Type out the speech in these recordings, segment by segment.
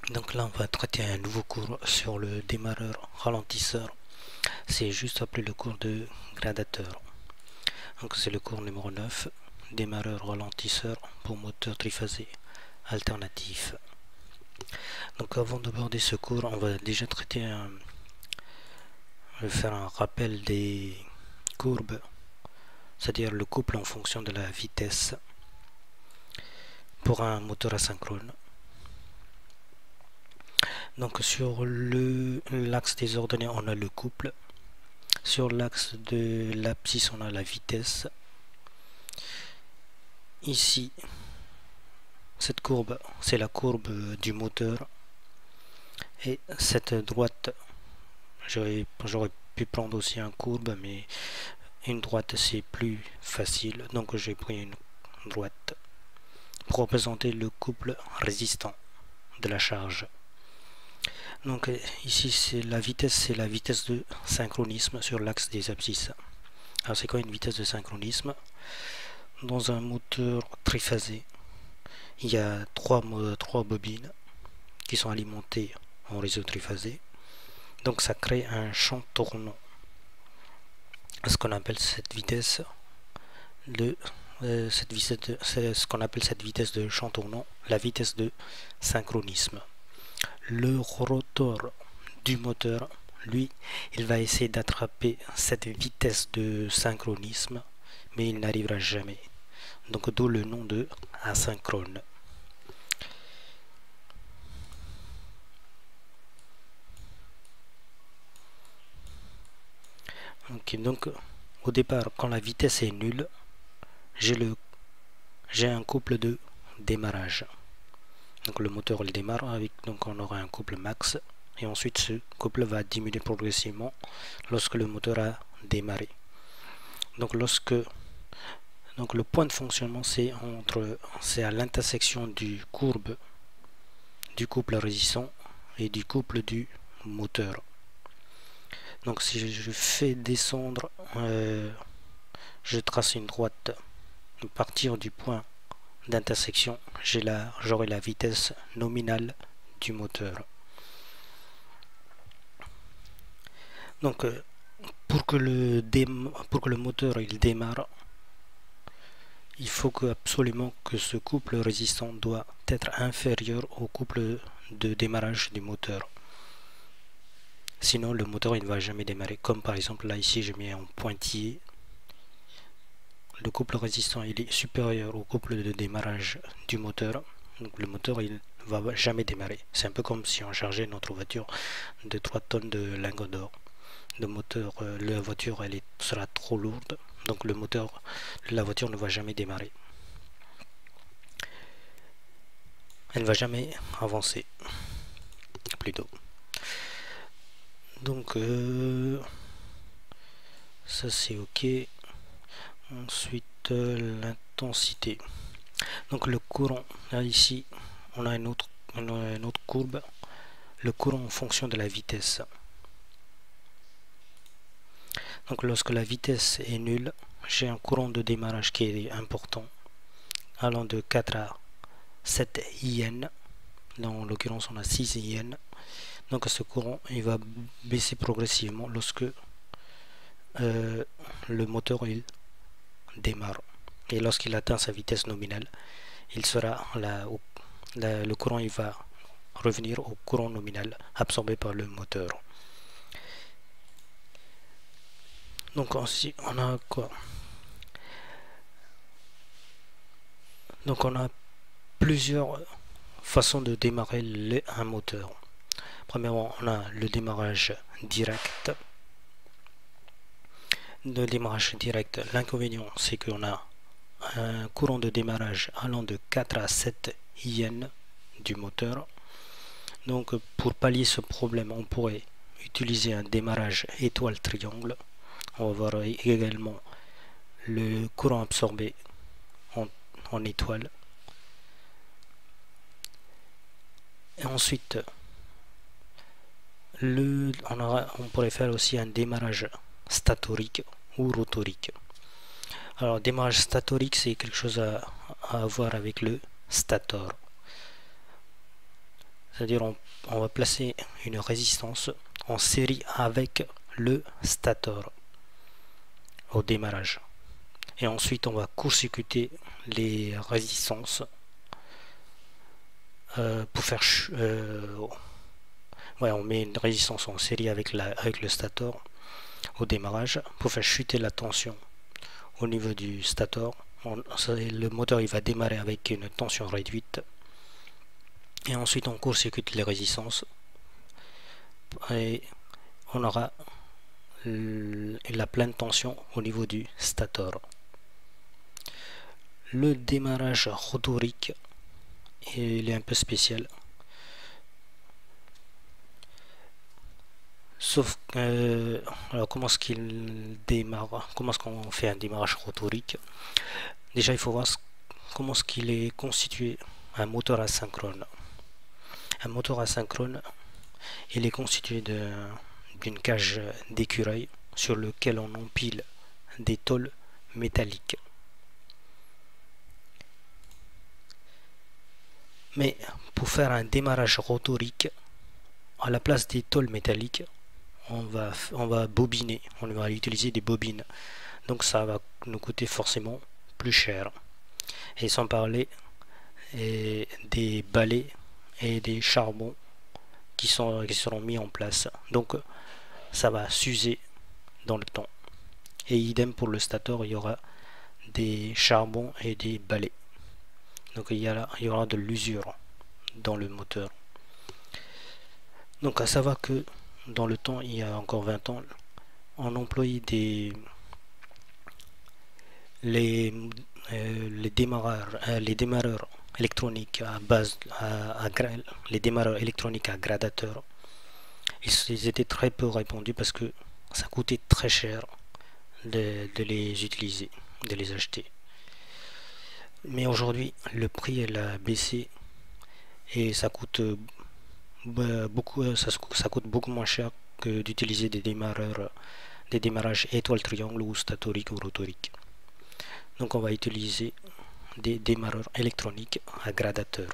Donc là, on va traiter un nouveau cours sur le démarreur ralentisseur. C'est juste après le cours de gradateur. Donc c'est le cours numéro 9, démarreur ralentisseur pour moteur triphasé alternatif. Donc avant d'aborder ce cours, on va déjà faire un rappel des courbes, c'est-à-dire le couple en fonction de la vitesse pour un moteur asynchrone. Donc sur l'axe des ordonnées, on a le couple. Sur l'axe de l'abscisse, on a la vitesse. Ici, cette courbe, c'est la courbe du moteur. Et cette droite, j'aurais pu prendre aussi une courbe, mais une droite c'est plus facile. Donc j'ai pris une droite pour représenter le couple résistant de la charge. Donc ici c'est la vitesse de synchronisme sur l'axe des abscisses. Alors c'est quoi une vitesse de synchronisme? Dans un moteur triphasé, il y a trois bobines qui sont alimentées en réseau triphasé. Donc ça crée un champ tournant. Ce qu'on appelle cette vitesse c'est ce qu'on appelle cette vitesse de champ tournant, la vitesse de synchronisme. Le rotor du moteur, lui, il va essayer d'attraper cette vitesse de synchronisme, mais il n'arrivera jamais. Donc d'où le nom de asynchrone. Ok, donc au départ, quand la vitesse est nulle, j'ai un couple de démarrage. Donc le moteur il démarre avec, donc on aura un couple max, et ensuite ce couple va diminuer progressivement lorsque le moteur a démarré. Donc le point de fonctionnement c'est à l'intersection du couple résistant et du couple du moteur. Donc si je fais descendre, je trace une droite à partir du point d'intersection, j'aurai la vitesse nominale du moteur. Donc pour que le moteur il démarre, il faut absolument que ce couple résistant doit être inférieur au couple de démarrage du moteur. Sinon le moteur il ne va jamais démarrer. Comme par exemple là ici je mets en pointillé. Le couple résistant il est supérieur au couple de démarrage du moteur. Donc le moteur il va jamais démarrer. C'est un peu comme si on chargeait notre voiture de 3 tonnes de lingots d'or. La voiture sera trop lourde, donc la voiture ne va jamais démarrer. Elle ne va jamais avancer, plutôt. Donc ça c'est ok. Ensuite l'intensité. Donc le courant, là ici on a une autre courbe. Le courant en fonction de la vitesse. Donc lorsque la vitesse est nulle, j'ai un courant de démarrage qui est important, allant de 4 à 7 IN. Dans l'occurrence on a 6 IN. Donc ce courant il va baisser progressivement lorsque le moteur il démarre. Et lorsqu'il atteint sa vitesse nominale, le courant il va revenir au courant nominal absorbé par le moteur. Donc ensuite on a quoi? Donc on a plusieurs façons de démarrer un moteur. Premièrement, on a le démarrage direct. Le démarrage direct, l'inconvénient c'est qu'on a un courant de démarrage allant de 4 à 7 IN du moteur. Donc pour pallier ce problème, on pourrait utiliser un démarrage étoile triangle. On va voir également le courant absorbé en étoile. Et ensuite, on pourrait faire aussi un démarrage statorique ou rotorique. Alors, démarrage statorique, c'est quelque chose à voir avec le stator. C'est-à-dire on va placer une résistance en série avec le stator au démarrage. Et ensuite on va court-circuiter les résistances pour faire ouais, on met une résistance en série avec le stator au démarrage pour faire chuter la tension au niveau du stator. Le moteur il va démarrer avec une tension réduite et ensuite on court-circuite les résistances et on aura la pleine tension au niveau du stator. Le démarrage rotorique, il est un peu spécial. Sauf que, alors comment est-ce qu'il démarre, comment est-ce qu'on fait un démarrage rotorique? Déjà il faut voir comment est-ce qu'il est constitué un moteur asynchrone. Un moteur asynchrone, il est constitué d'une cage d'écureuil sur lequel on empile des tôles métalliques. Mais pour faire un démarrage rotorique, à la place des tôles métalliques, on va bobiner, on va utiliser des bobines. Donc ça va nous coûter forcément plus cher. Et sans parler des balais et des charbons qui seront mis en place. Donc ça va s'user dans le temps. Et idem pour le stator, il y aura des charbons et des balais. Donc il y aura de l'usure dans le moteur. Donc à savoir que dans le temps, il y a encore 20 ans, on employait les démarreurs électroniques à base les démarreurs électroniques à gradateur. Ils étaient très peu répandus parce que ça coûtait très cher de les utiliser, de les acheter. Mais aujourd'hui, le prix a baissé et ça coûte ça coûte beaucoup moins cher que d'utiliser des démarrages étoile triangle ou statorique ou rotorique. Donc on va utiliser des démarreurs électroniques à gradateur.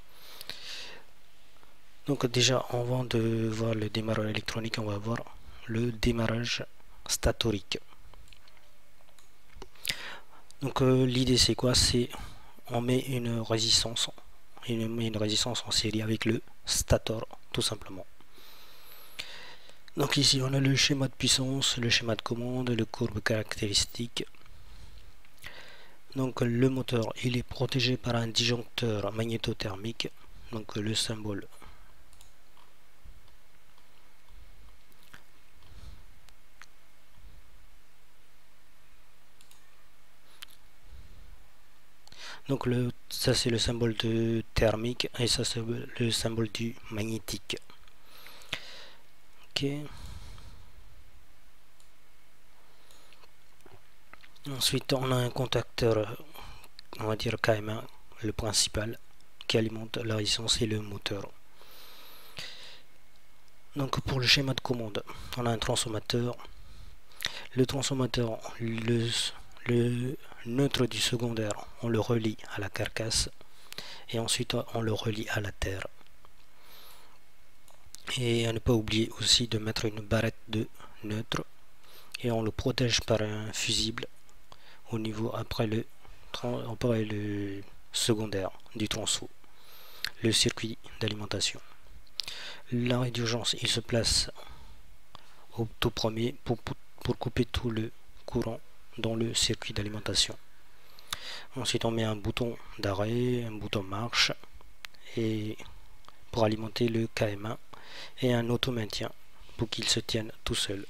Donc déjà avant de voir le démarreur électronique, on va voir le démarrage statorique. Donc l'idée c'est quoi? C'est on met une résistance en série avec le stator tout simplement. Donc ici on a le schéma de puissance, le schéma de commande, le courbe caractéristique. Donc le moteur il est protégé par un disjoncteur magnétothermique, donc le symbole donc ça c'est le symbole de thermique et ça c'est le symbole du magnétique. Ok. Ensuite on a un contacteur, on va dire KM1, le principal, qui alimente la résistance et le moteur. Donc pour le schéma de commande, on a un transformateur. Le transformateur, le neutre du secondaire, on le relie à la carcasse et ensuite on le relie à la terre. Et à ne pas oublier aussi de mettre une barrette de neutre et on le protège par un fusible au niveau après le secondaire du transfo, le circuit d'alimentation. L'arrêt d'urgence il se place au tout premier pour couper tout le courant dans le circuit d'alimentation. Ensuite on met un bouton d'arrêt, un bouton marche et pour alimenter le KM1 et un auto-maintien pour qu'il se tienne tout seul.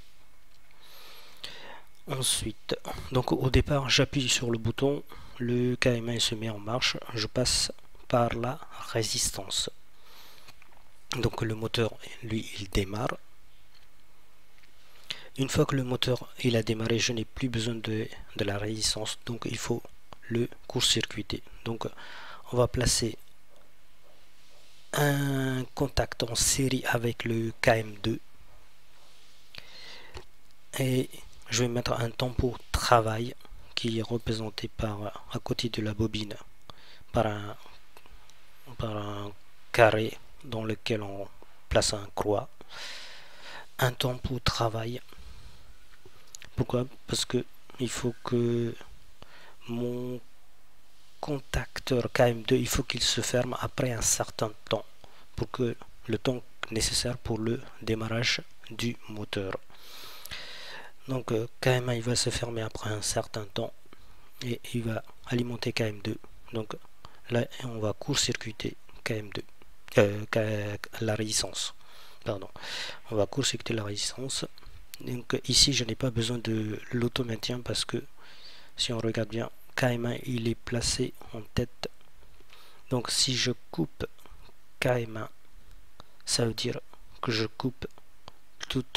Ensuite, donc au départ j'appuie sur le bouton, le KM1 se met en marche, je passe par la résistance. Donc le moteur lui il démarre. Une fois que le moteur il a démarré, je n'ai plus besoin de la résistance, donc il faut le court-circuiter. Donc on va placer un contact en série avec le KM2 et je vais mettre un tempo travail qui est représenté par à côté de la bobine par un carré dans lequel on place un croix, un tampon travail. Pourquoi? Parce que il faut que mon contacteur KM2, il faut qu'il se ferme après un certain temps, pour que le temps nécessaire pour le démarrage du moteur. Donc KM1 il va se fermer après un certain temps et il va alimenter KM2. Donc là on va court-circuiter KM2, la résistance. Pardon, on va court-circuiter la résistance. Donc ici je n'ai pas besoin de l'auto-maintien parce que si on regarde bien, KM1 il est placé en tête. Donc si je coupe KM1, ça veut dire que je coupe toute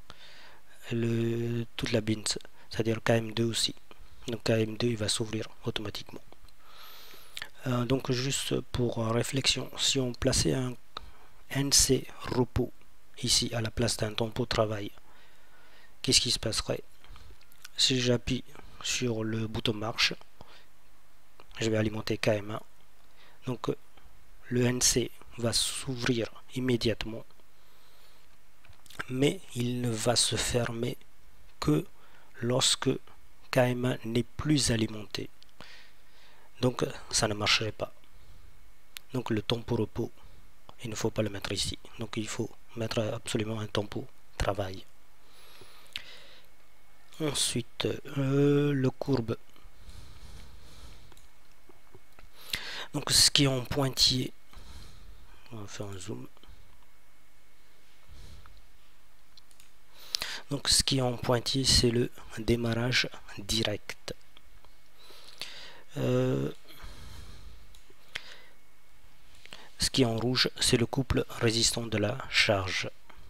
la bins, c'est-à-dire KM2 aussi. Donc KM2 il va s'ouvrir automatiquement. Donc juste pour réflexion, si on plaçait un NC repos ici à la place d'un tampon travail, qu'est-ce qui se passerait? Si j'appuie sur le bouton marche, je vais alimenter KM1. Donc le NC va s'ouvrir immédiatement, mais il ne va se fermer que lorsque KM1 n'est plus alimenté. Donc ça ne marcherait pas. Donc le tampon repos, il ne faut pas le mettre ici. Donc il faut mettre absolument un tampon travail. Ensuite le courbe. Donc ce qui est en pointillé, on va faire un zoom. Donc ce qui est en pointillé, c'est le démarrage direct. Ce qui est en rouge, c'est le couple résistant de la charge.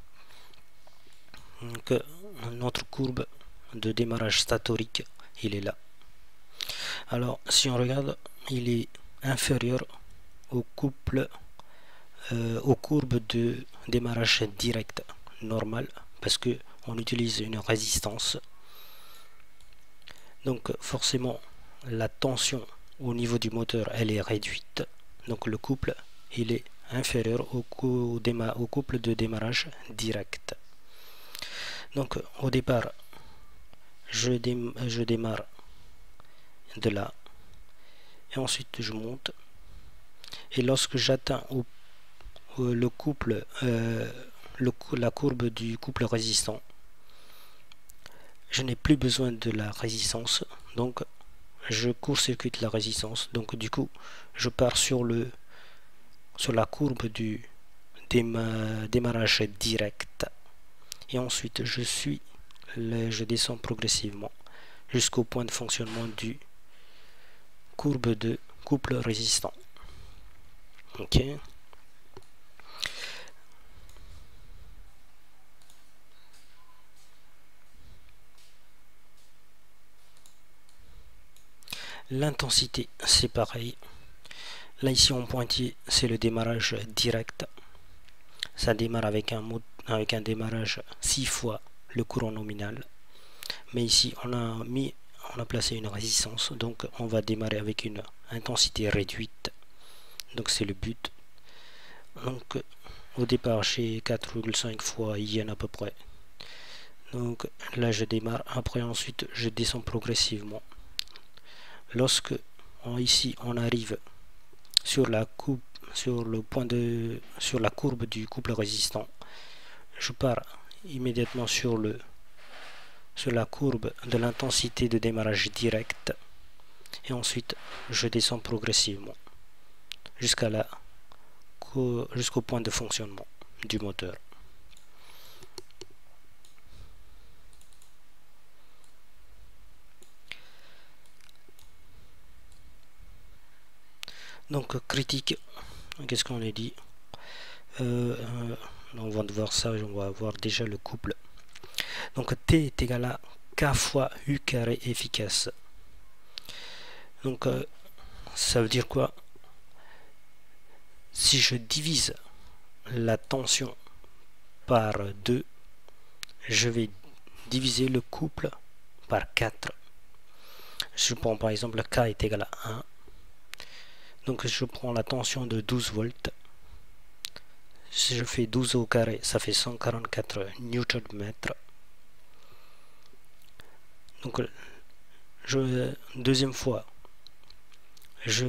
Donc notre courbe de démarrage statorique, il est là. Alors si on regarde, il est inférieur au couple aux courbes de démarrage direct normal, parce que on utilise une résistance. Donc forcément la tension au niveau du moteur elle est réduite, donc le couple il est inférieur au couple de démarrage direct. Donc au départ je démarre de là et ensuite je monte, et lorsque j'atteins le couple la courbe du couple résistant, je n'ai plus besoin de la résistance, donc je court-circuite la résistance. Donc du coup je pars sur la courbe du démarrage direct, et ensuite je descends progressivement jusqu'au point de fonctionnement du courbe de couple résistant. Ok. L'intensité, c'est pareil. Là ici en pointillé, c'est le démarrage direct. Ça démarre avec un démarrage 6 fois le courant nominal. Mais ici on a placé une résistance, donc on va démarrer avec une intensité réduite. Donc c'est le but. Donc au départ j'ai 4,5 fois IN à peu près. Donc là je démarre, après ensuite je descends progressivement. Lorsque ici on arrive sur la courbe du couple résistant, je pars immédiatement sur la courbe de l'intensité de démarrage direct, et ensuite je descends progressivement jusqu'au point de fonctionnement du moteur. Donc critique, qu'est-ce qu'on a dit? On va voir ça, on va voir déjà le couple. Donc T est égal à K fois U carré efficace. Donc ça veut dire quoi? Si je divise la tension par 2, je vais diviser le couple par 4. Je prends par exemple K est égal à 1. Donc je prends la tension de 12 volts. Si je fais 12 au carré, ça fait 144 Nm. Donc deuxième fois, je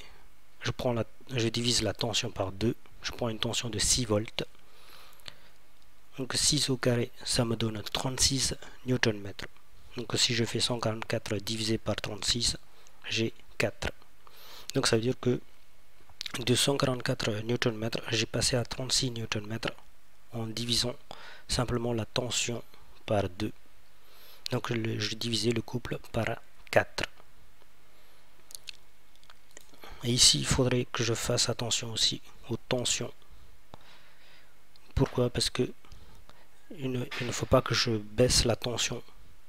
divise la tension par 2. Je prends une tension de 6 volts. Donc 6 au carré, ça me donne 36 Nm. Donc si je fais 144 divisé par 36, j'ai 4. Donc ça veut dire que de 144 Nm, j'ai passé à 36 Nm en divisant simplement la tension par 2. Donc je divisais le couple par 4. Et ici, il faudrait que je fasse attention aussi aux tensions. Pourquoi? Parce que il ne faut pas que je baisse la tension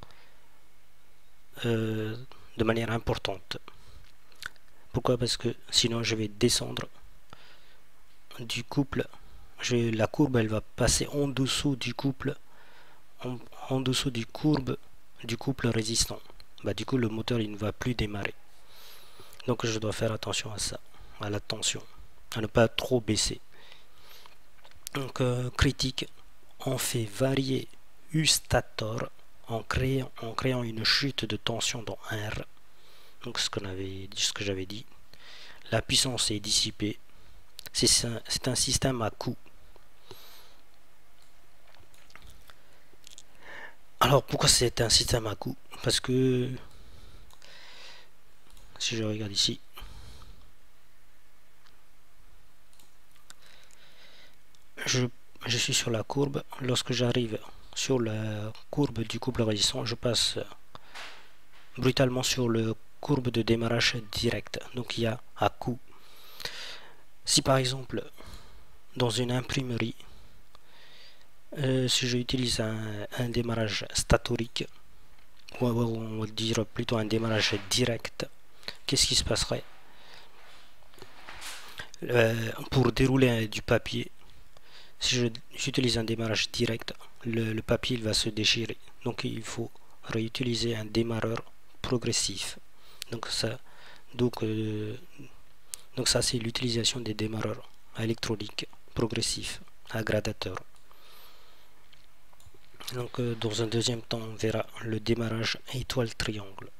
de manière importante. Pourquoi? Parce que sinon je vais descendre du couple. La courbe elle va passer en dessous du couple, en dessous du couple résistant. Du coup le moteur il ne va plus démarrer. Donc je dois faire attention à ça, à la tension, à ne pas trop baisser. Donc critique, on fait varier U stator en créant une chute de tension dans R. Donc ce que j'avais dit. La puissance est dissipée. C'est un système à coût. Alors pourquoi c'est un système à coût? Parce que si je regarde ici, je suis sur la courbe. Lorsque j'arrive sur la courbe du couple résistant, je passe brutalement sur le courbe de démarrage direct. Donc il y a à coût. Si par exemple dans une imprimerie, si j'utilise un démarrage statorique, ou on va dire plutôt un démarrage direct, qu'est-ce qui se passerait? Pour dérouler du papier, si j'utilise un démarrage direct, le papier il va se déchirer. Donc il faut réutiliser un démarreur progressif. Donc ça c'est l'utilisation des démarreurs électroniques progressifs à gradateur. Donc dans un deuxième temps on verra le démarrage étoile triangle.